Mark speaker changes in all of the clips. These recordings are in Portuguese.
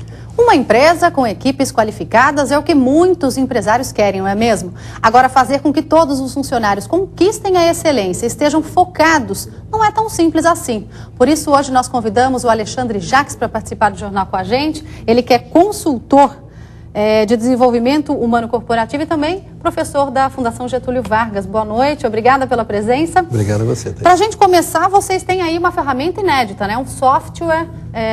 Speaker 1: Uma empresa com equipes qualificadas é o que muitos empresários querem, não é mesmo? Agora, fazer com que todos os funcionários conquistem a excelência, estejam focados, não é tão simples assim. Por isso, hoje nós convidamos o Alexandre Jacques para participar do jornal com a gente. Ele que é consultor de desenvolvimento humano corporativo e também professor da Fundação Getúlio Vargas. Boa noite, obrigada pela presença.
Speaker 2: Obrigado a você, Thaís.
Speaker 1: Para a gente começar, vocês têm aí uma ferramenta inédita, né? Um software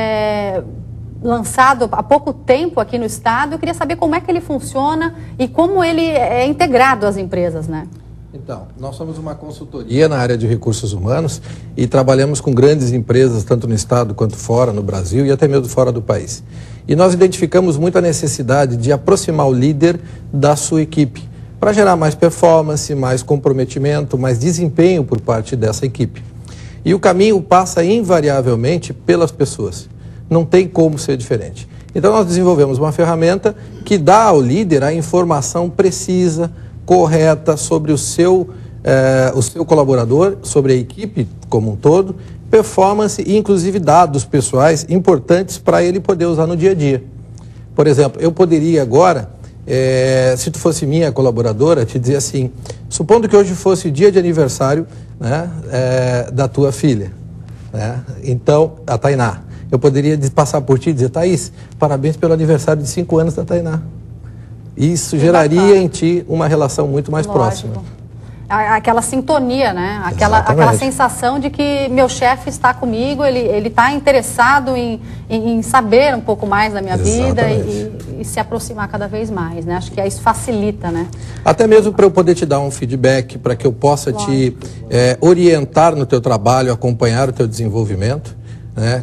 Speaker 1: lançado há pouco tempo aqui no estado. Eu queria saber como é que ele funciona e como ele é integrado às empresas, né?
Speaker 2: Então, nós somos uma consultoria na área de recursos humanos e trabalhamos com grandes empresas, tanto no estado quanto fora, no Brasil e até mesmo fora do país. E nós identificamos muito a necessidade de aproximar o líder da sua equipe, para gerar mais performance, mais comprometimento, mais desempenho por parte dessa equipe. E o caminho passa invariavelmente pelas pessoas. Não tem como ser diferente. Então nós desenvolvemos uma ferramenta que dá ao líder a informação precisa, correta sobre o seu colaborador, sobre a equipe como um todo, performance e inclusive dados pessoais importantes para ele poder usar no dia a dia. Por exemplo, eu poderia agora, se tu fosse minha colaboradora, te dizer assim, supondo que hoje fosse dia de aniversário, né, da tua filha, né, então, a Tainá. Eu poderia passar por ti e dizer, Thaís, parabéns pelo aniversário de 5 anos da Tainá. Isso geraria em ti uma relação muito mais próxima.
Speaker 1: Aquela sintonia, né? Aquela sensação de que meu chefe está comigo, ele está interessado em saber um pouco mais da minha vida e se aproximar cada vez mais, né? Acho que isso facilita, né? Até
Speaker 2: mesmo para eu poder te dar um feedback, para que eu possa te orientar no teu trabalho, acompanhar o teu desenvolvimento. Né?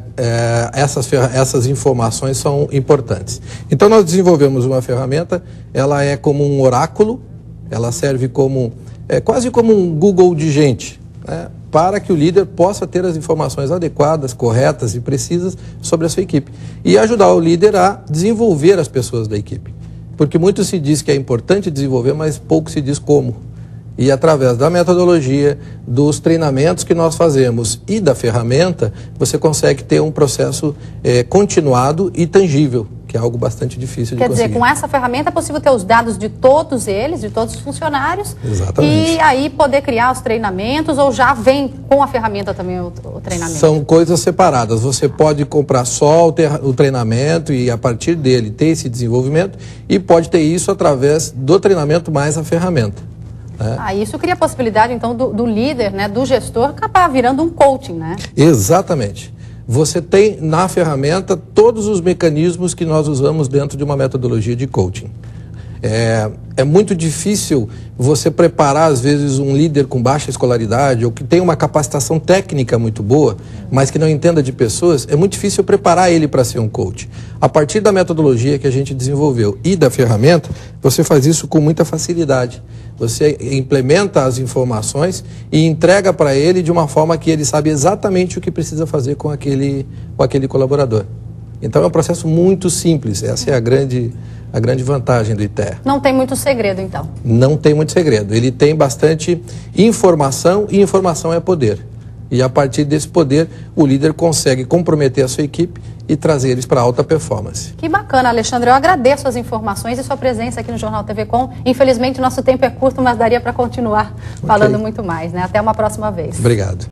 Speaker 2: Essas informações são importantes. Então nós desenvolvemos uma ferramenta, ela é como um oráculo, ela serve como, quase como um Google de gente, né? Para que o líder possa ter as informações adequadas, corretas e precisas sobre a sua equipe. E ajudar o líder a desenvolver as pessoas da equipe. Porque muito se diz que é importante desenvolver, mas pouco se diz como. E através da metodologia, dos treinamentos que nós fazemos e da ferramenta, você consegue ter um processo continuado e tangível, que é algo bastante difícil de conseguir.
Speaker 1: Quer dizer, com essa ferramenta é possível ter os dados de todos eles, de todos os funcionários.
Speaker 2: Exatamente.
Speaker 1: E aí poder criar os treinamentos, ou já vem com a ferramenta também o treinamento?
Speaker 2: São coisas separadas. Você pode comprar só o treinamento e a partir dele ter esse desenvolvimento e pode ter isso através do treinamento mais a ferramenta.
Speaker 1: Isso cria a possibilidade, então, do líder, né, do gestor, acabar virando um coaching, né?
Speaker 2: Exatamente. Você tem na ferramenta todos os mecanismos que nós usamos dentro de uma metodologia de coaching. É muito difícil você preparar, às vezes, um líder com baixa escolaridade ou que tem uma capacitação técnica muito boa, mas que não entenda de pessoas, é muito difícil preparar ele para ser um coach. A partir da metodologia que a gente desenvolveu e da ferramenta, você faz isso com muita facilidade. Você implementa as informações e entrega para ele de uma forma que ele sabe exatamente o que precisa fazer com aquele colaborador. Então é um processo muito simples, essa é a grande vantagem do ITER.
Speaker 1: Não tem muito segredo, então?
Speaker 2: Não tem muito segredo. Ele tem bastante informação e informação é poder. E a partir desse poder, o líder consegue comprometer a sua equipe e trazer eles para alta performance.
Speaker 1: Que bacana, Alexandre. Eu agradeço as informações e sua presença aqui no Jornal TV Com. Infelizmente, nosso tempo é curto, mas daria para continuar falando muito mais, né? Até uma próxima vez.
Speaker 2: Obrigado.